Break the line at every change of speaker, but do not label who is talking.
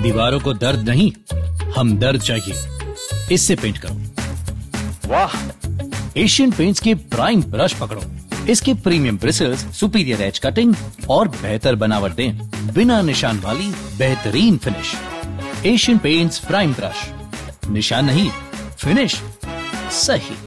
दीवारों को दर्द नहीं, हमदर्द चाहिए। इससे पेंट करो। वाह, एशियन पेंट्स के प्राइम ब्रश पकड़ो। इसके premium bristles superior edge cutting और बेहतर बनावट दें। बिना निशान वाली बेहतरीन finish. Asian Paints prime brush, निशान नहीं, फिनिश सही।